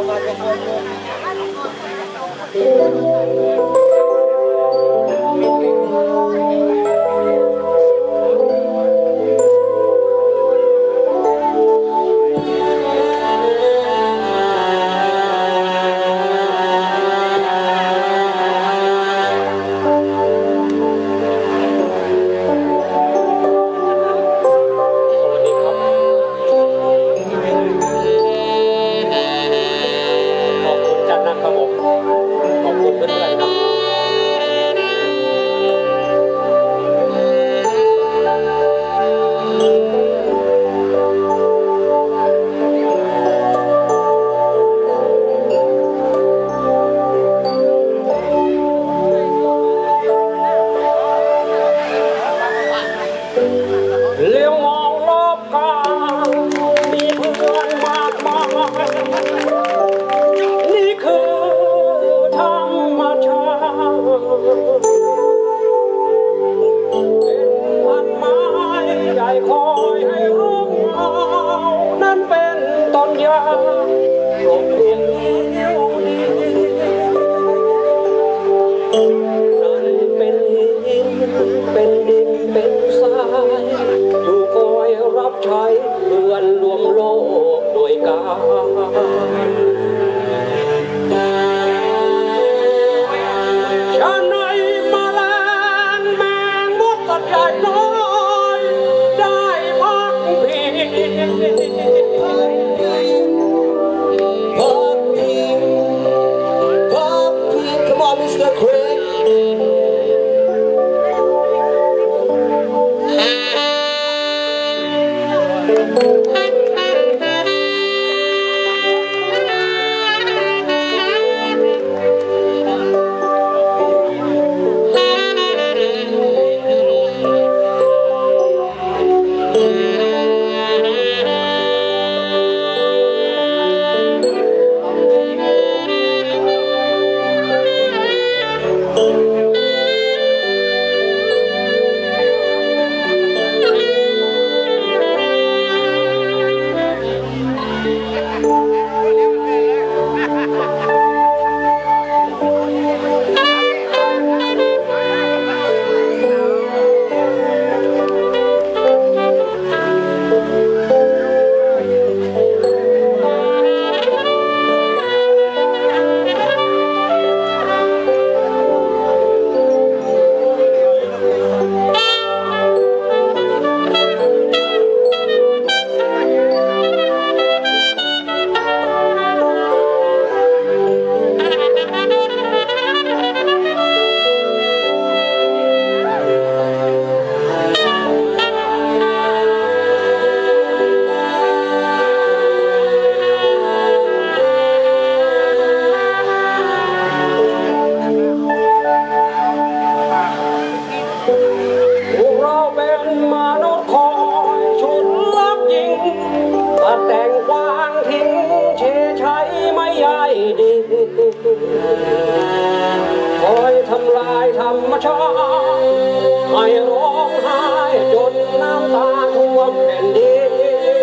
คอยทำลายธรรมชาติให้ร้องไห้จนน้ำตาท่วมแผ่นดิน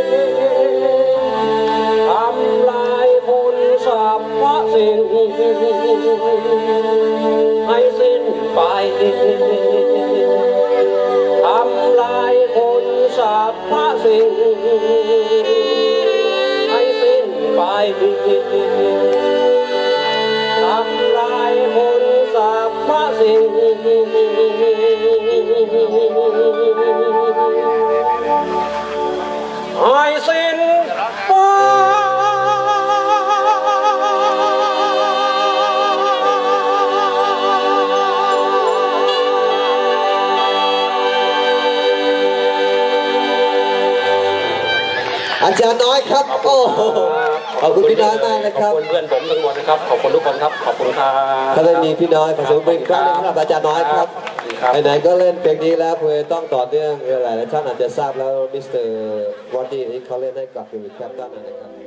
ทำลายคนสรรพสิ่งให้สิ้นไปทำลายคนสรรพสิ่งให้สิ้นไปทำลายคนสรรพสิ่งให้สิ้นไปอาจารย์น้อยครับโอ้ขอบคุณพี่น้อยมากนะครับขอบคุณเพื่อนผมทั้งหมดนะครับขอบคุณทุกคนครับขอบคุณครับถ้าได้มีพี่น้อยขอเสียงปรบมืออีกครั้งนึงครับอาจารย์น้อยครับไหนๆก็เล่นเพลงนี้แล้วเพื่อต้องต่อเนื่องหลายท่านอาจจะทราบแล้วมิสเตอร์วอร์ดี้ที่เขาเล่นให้กับฟิลิปแคปตันนะครับ